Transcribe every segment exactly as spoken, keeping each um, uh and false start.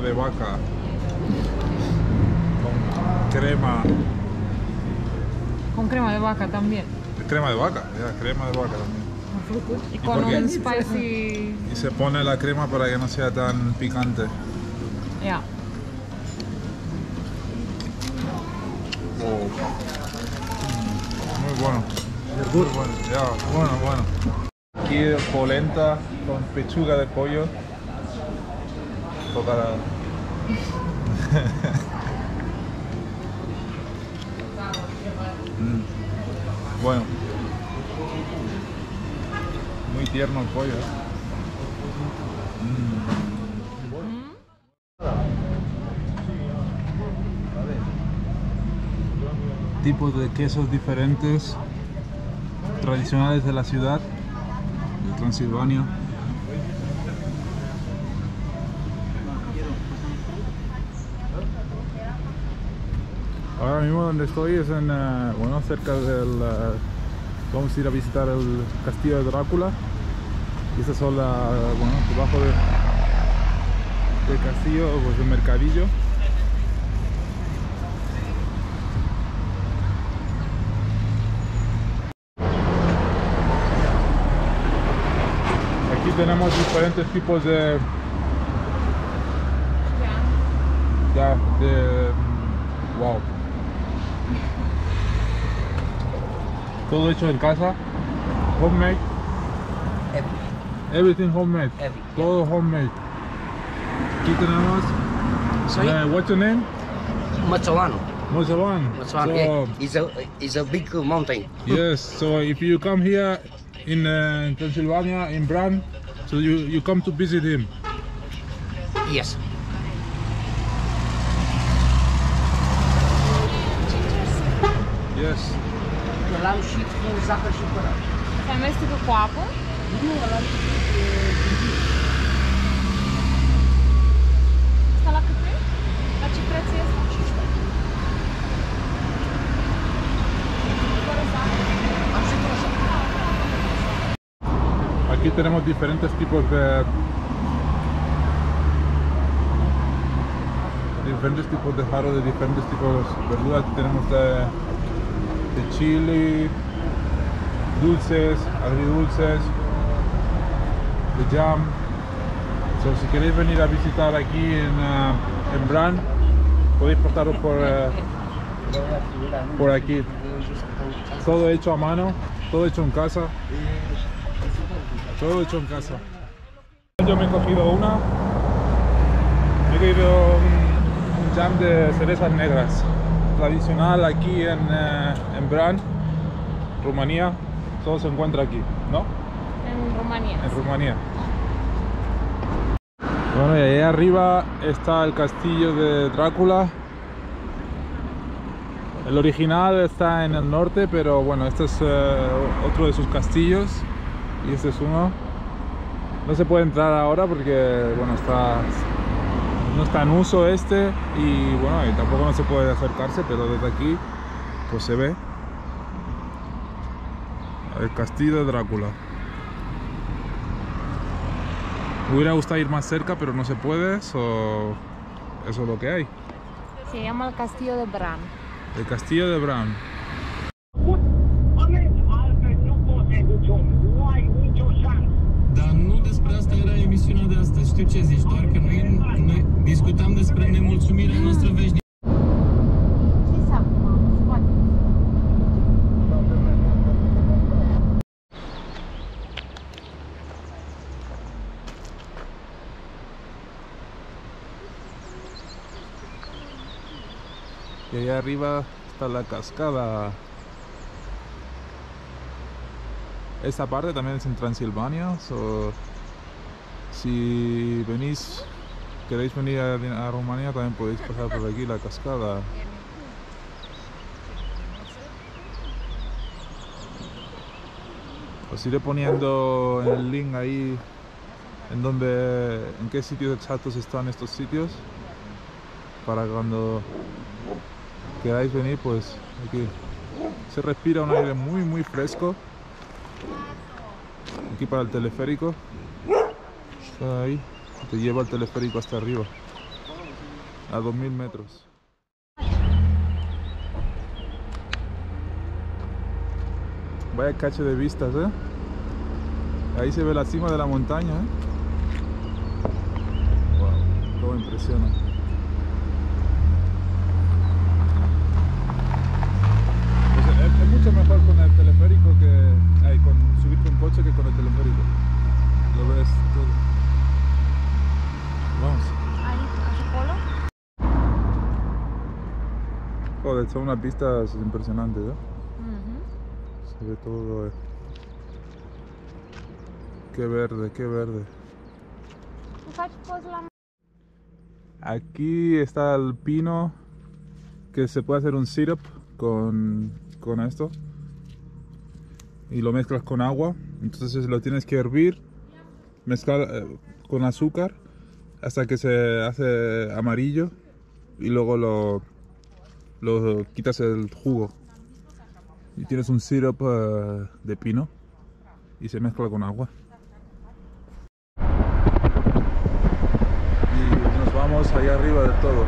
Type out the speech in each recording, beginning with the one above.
de vaca con crema. Con crema de vaca también. Crema de vaca, ya, crema de vaca también. Y con por qué? un spicy... Y se pone la crema para que no sea tan picante. Ya. Oh. Muy bueno. Muy bueno, ya, bueno, bueno. Aquí polenta con pechuga de pollo. Toca la... mm. Bueno. Muy tierno el pollo. Mm. Tipos de quesos diferentes, tradicionales de la ciudad, de Transilvania. Ahora mismo donde estoy es en, uh, bueno, cerca del... Uh, vamos a ir a visitar el castillo de Drácula. Y estas son la, bueno, debajo de, del castillo, pues el mercadillo. Aquí tenemos diferentes tipos de... Ya, de... wow. Todo hecho en casa, homemade. Everything homemade. Every, Todo homemade. Aquí tenemos. Sorry? Uh, what's your name? Mazzolano. Mozavan. Mazzolano. So, Yeah. It's a it's a big mountain. yes. So if you come here in, uh, in Pennsylvania, in Bran, so you you come to visit him. Yes. Yes. L-am și cu zahăr și părat. Se amestecă cu apă? Nu, ăla Asta la cât e? La ce preț este? Fără zahăr? am și fără zahăr. Aquí tenemos diferentes tipos de diferentes tipos de jarros de diferentes tipos de verduras. Tenemos de, de chili, dulces, agridulces, de jam. So, si queréis venir a visitar aquí en, uh, en Bran, podéis pasaros por, uh, por aquí. Todo hecho a mano, todo hecho en casa. Todo hecho en casa. Yo me he cogido una. Me he cogido un, un jam de cerezas negras. Tradicional aquí en, uh, en Bran, Rumanía. Todo se encuentra aquí, ¿no? En Rumanía. En Rumanía. Bueno, y ahí arriba está el castillo de Drácula. El original está en el norte, pero bueno, este es uh, otro de sus castillos. Y este es uno. No se puede entrar ahora porque bueno, está, no está en uso este. Y bueno, y tampoco no se puede acercarse, pero desde aquí pues se ve el castillo de Drácula. Me hubiera gustado ir más cerca, pero no se puede, so... eso es lo que hay. Se llama el castillo de Bran. El castillo de Bran. Dar nu despre asta era emisiunea de astăzi. Știu ce zici, doar că noi, noi discutam despre nemulțumirea noastră veșnică. Y allá arriba está la cascada. Esta parte también es en Transilvania, so, si venís, queréis venir a, a Rumanía, también podéis pasar por aquí la cascada. Os iré poniendo en el link ahí en donde, en qué sitios exactos están estos sitios, para cuando queráis venir, pues aquí se respira un aire muy muy fresco. Aquí para el teleférico, está ahí, te lleva el teleférico hasta arriba. a dos mil metros. Vaya cacho de vistas, ¿eh? Ahí se ve la cima de la montaña, ¿eh? Wow, todo impresiona. Pues es, es mucho mejor con el teleférico que... Ay, con subir con coche que con el teleférico. Lo ves todo. Vamos. Ahí, a su polo. Joder, son unas vistas impresionantes, ¿eh? Ujú. Se ve todo. Eh. Qué verde, qué verde. Tu faci poze la... Aquí está el pino, que se puede hacer un syrup con, con esto. Y lo mezclas con agua. Entonces lo tienes que hervir, mezclar eh, con azúcar hasta que se hace amarillo. Y luego lo, lo quitas el jugo. Y tienes un syrup uh, de pino. Y se mezcla con agua. Y nos vamos allá arriba del todo.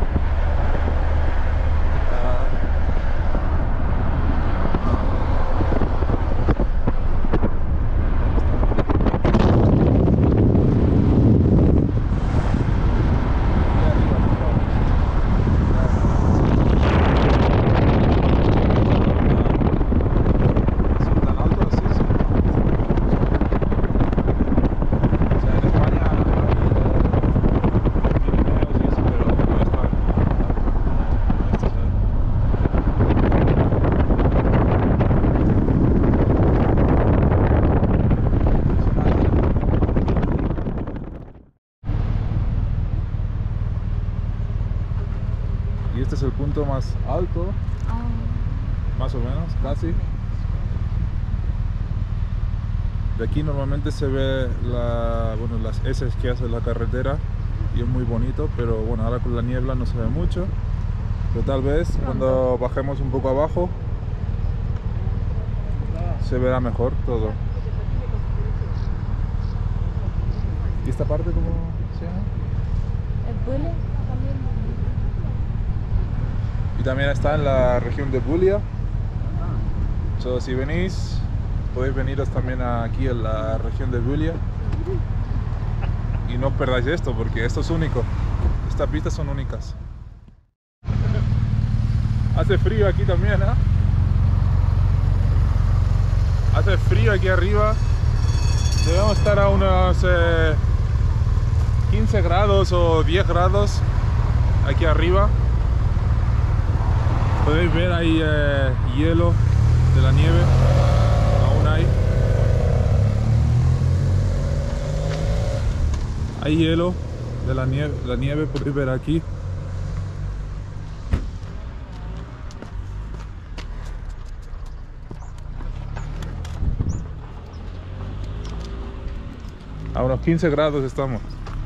Y este es el punto más alto, Oh. más o menos, casi. De aquí normalmente se ve la, bueno, las eses que hace la carretera y es muy bonito, pero bueno, ahora con la niebla no se ve mucho. Pero tal vez cuando bajemos un poco abajo se verá mejor todo. ¿Y esta parte cómo se llama? El Bule también. Y también está en la región de Bulia. So, si venís, podéis veniros también aquí a la región de Bulia. Y no os perdáis esto, porque esto es único. Estas vistas son únicas. Hace frío aquí también, ¿eh? Hace frío aquí arriba. Debemos estar a unos eh, quince grados o diez grados aquí arriba. Podéis ver ahí eh, hielo de la nieve, aún hay. Hay hielo de la nieve, la nieve podéis ver aquí. A unos quince grados estamos.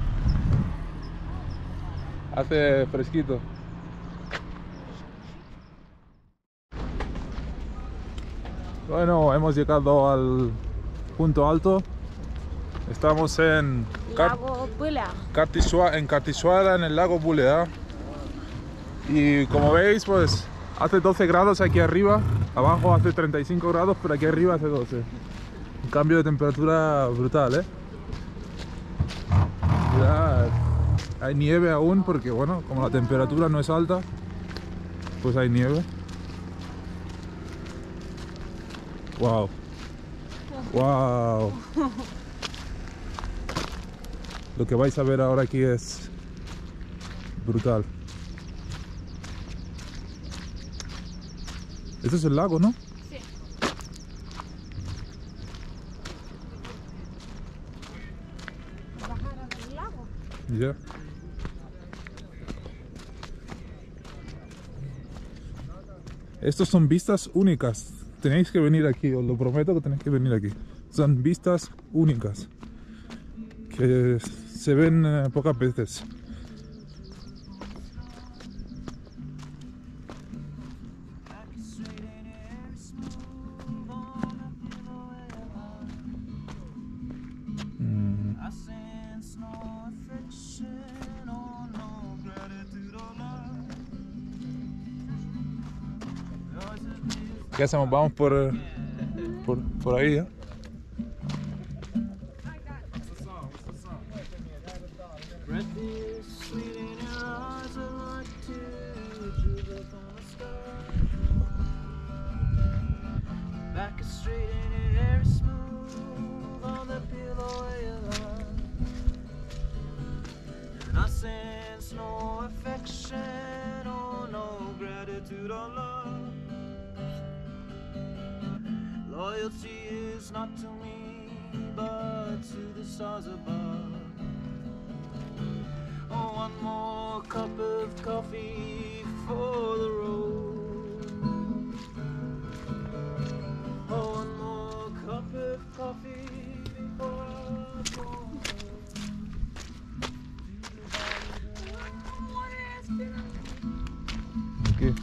Hace fresquito. Bueno, hemos llegado al punto alto. Estamos en Lago Bulea. Cartisua, en Cartisuara, en el lago Bulea. Y como veis, pues hace doce grados aquí arriba. Abajo hace treinta y cinco grados, pero aquí arriba hace doce. Un cambio de temperatura brutal, ¿eh? Mirad, hay nieve aún porque, bueno, como la temperatura no es alta, pues hay nieve. Wow. Wow. Lo que vais a ver ahora aquí es brutal. Este es el lago, ¿no? Sí. Bajar al lago. Ya. Estos son vistas únicas. Tenéis que venir aquí, os lo prometo que tenéis que venir aquí. Son vistas únicas que se ven eh, pocas veces. Mm. ¿Qué hacemos? Vamos por, por, por ahí, ¿eh? Loyalty is not to me, but to the stars above. Oh, one more cup of coffee for the road. Oh, one more cup of coffee before I go home. Aquí.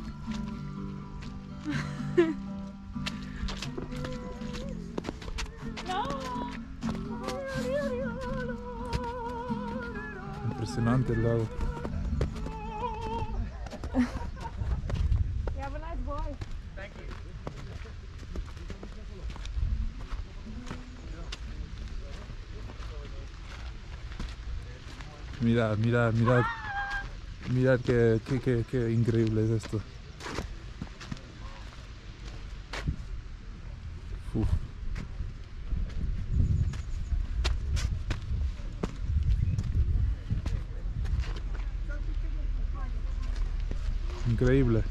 Impresionante el lago. You have a nice boy. Mirad, mirad, mirad. Mirad qué, qué, qué, qué increíble es esto. Uf. Increíble.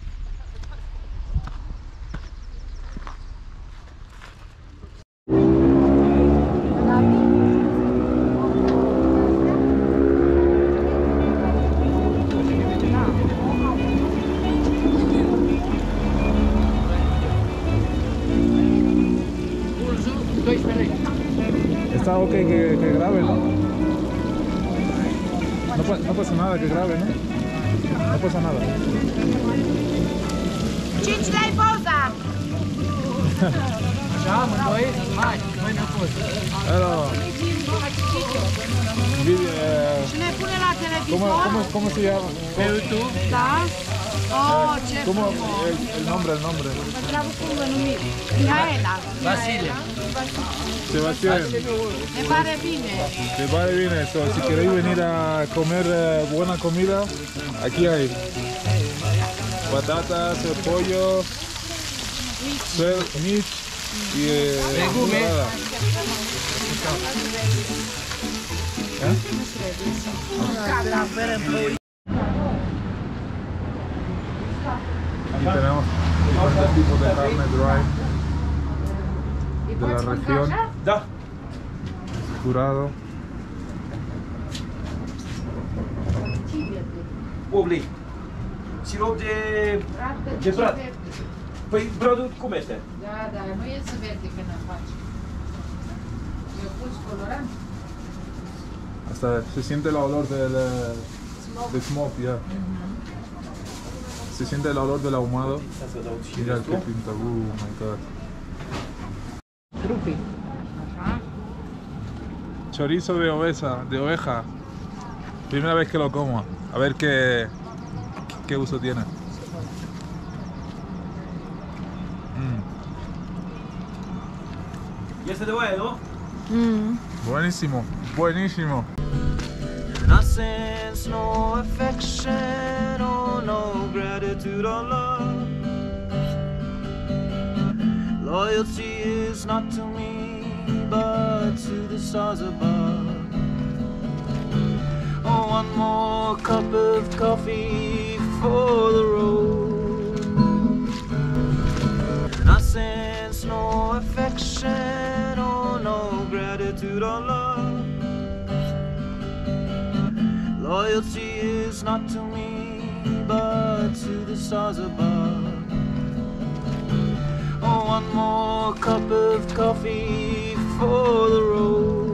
Está ok que, que grabe, ¿no? No, pa- no pasa nada que grabe, ¿no? No pasa nada. Cinci dai pauza! Așa, amândoi? Hai, mai înapoi. Hello. Video, eh, Și ne pune la ¿cómo, televizor? cómo, ¿Cómo se llama? Pe YouTube? Da? Oh, ce ¿Cómo? frumos! El, el nombre, el nombre. Mă întreabă cum vă numiți. Mihaela. Vasile. Sebastián. Ne pare bine. Te vale bien eso. Si queréis venir a comer eh, buena comida, aquí hay patatas, el pollo, suel- mici y eh, Legume. ensalada. ¿Eh? Aquí tenemos diferentes tipos de carne dry de la región. Da. Curado. Oblei. Sirop de, de brad. Păi bradul cum este? Da, da, nu e să verde când îl faci. Eu pus colorant. Hasta se siente el olor del eh, de smoke, ya. Se siente el olor del ahumado. Să adaug și Mira restul. qué pinta, uh, my god. Trupi. Așa. Chorizo de oveja, de oveja. Primera vez que lo como. A ver qué, qué uso tiene. Mm, Este de oaie, nu? buenísimo, buenísimo. And I sense no affection or no gratitude or love. Loyalty is not to me, but to the stars above. Oh, one more cup of coffee for the road. And I sense no affection or no gratitude or love. Loyalty is not to me, but to the stars above. Oh, one more cup of coffee for the road.